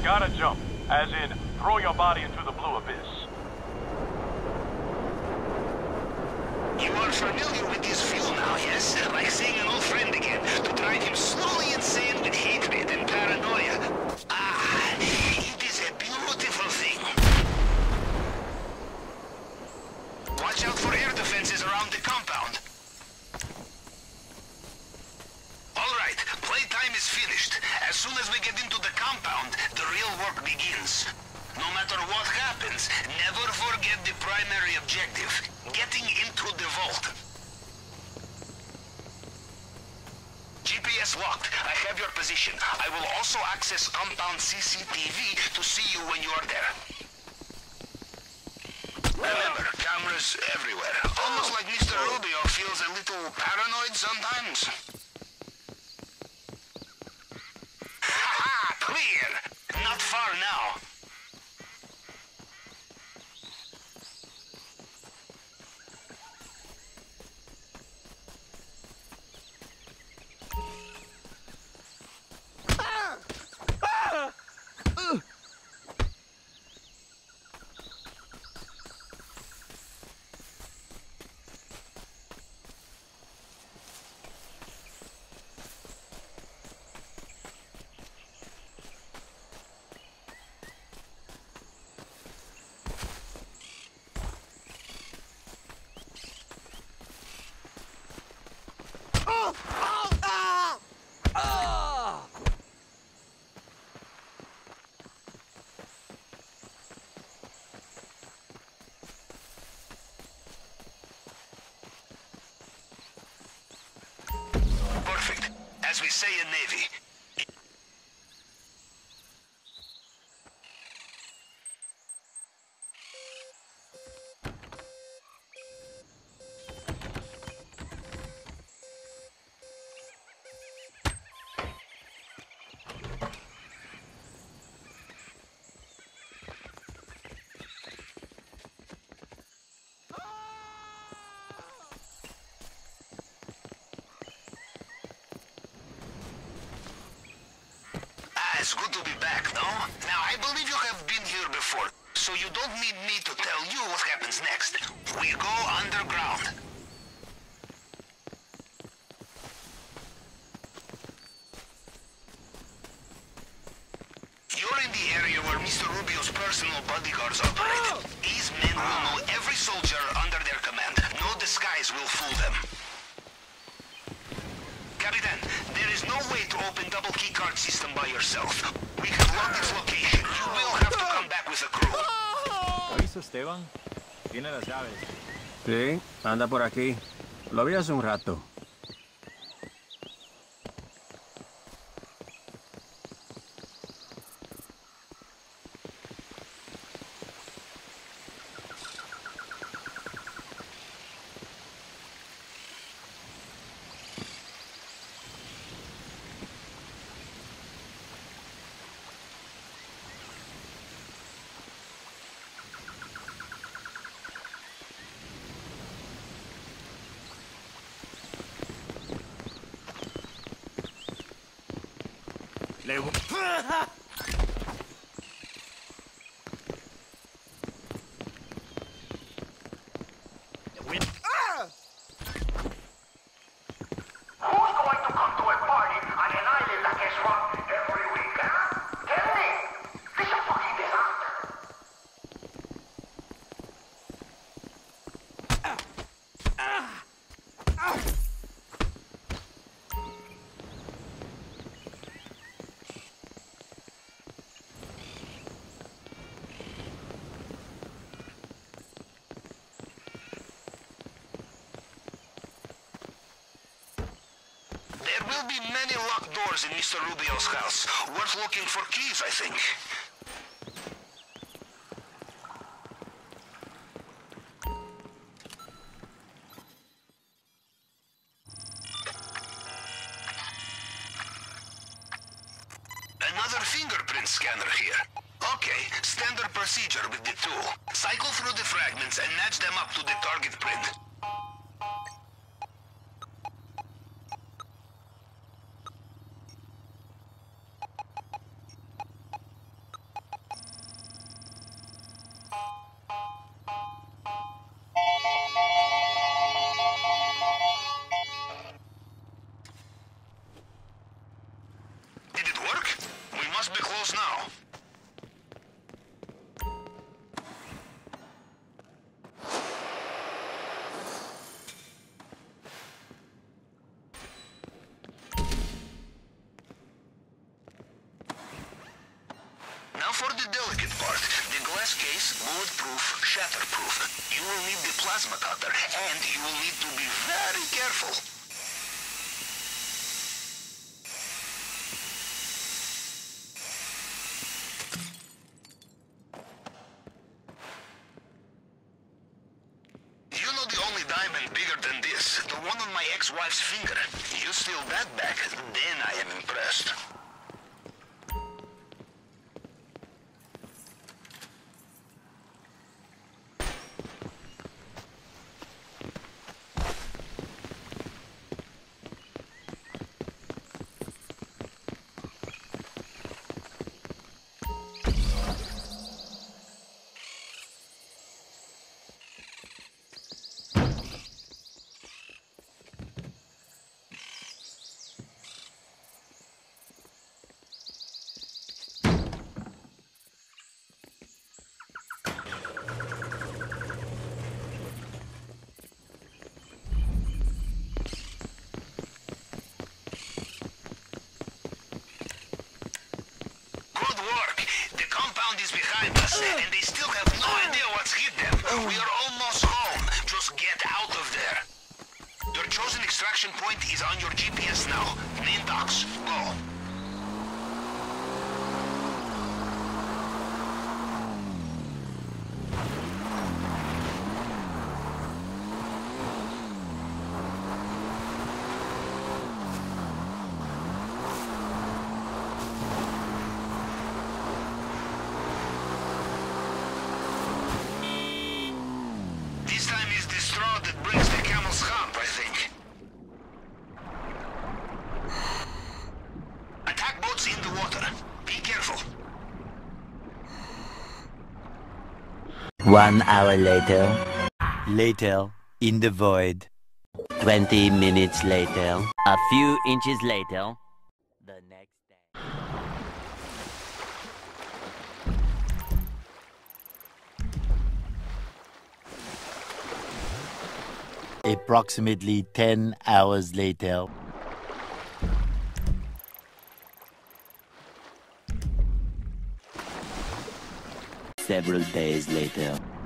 gotta jump. As in, throw your body into the blue abyss. You are familiar with this fuel now, yes? Like seeing an old friend again, to drive him slowly insane with hatred and paranoia. Ah, it is a beautiful thing. Watch out for air defenses around the compound. Alright, playtime is finished. As soon as we get into the compound, the real work begins. No matter what happens, never forget the primary objective. Getting into the vault. GPS locked. I have your position. I will also access compound CCTV to see you when you are there. Remember, cameras everywhere. Almost like Mr. Rubio feels a little paranoid sometimes. Haha, clear! Not far now. Perfect. As we say in Navy. It's good to be back, no? Now, I believe you have been here before, so you don't need me to tell you what happens next. We go underground. You're in the area where Mr. Rubio's personal bodyguards operate. These men will know every soldier under their command. No disguise will fool them. Capitan, there is no way to open double keycard system by yourself. We have locked its location. You will have to come back with a crew. ¿Lo hizo Esteban? Tiene las llaves. Sí, anda por aquí. Lo vi hace un rato. Who's going to come to a party on an island that gets rocked every week, huh? Tell me! This is a fucking disaster. There will be many locked doors in Mr. Rubio's house. Worth looking for keys, I think. Another fingerprint scanner here. Okay, standard procedure with the tool. Cycle through the fragments and match them up to the target print. delicate part. The glass case, bulletproof, shatterproof. You will need the plasma cutter, and you will need to be very careful. You know the only diamond bigger than this, the one on my ex-wife's finger. You steal that back, then I am impressed. Is behind us, and they still have no idea what's hit them. We are almost home. Just get out of there. Your chosen extraction point is on your GPS now. Main docks, go. This time is the straw that brings the camel's hump, I think. Attack boats in the water. Be careful. 1 hour later. Later, in the void. 20 minutes later. A few inches later. The next day. Approximately 10 hours later. Several days later.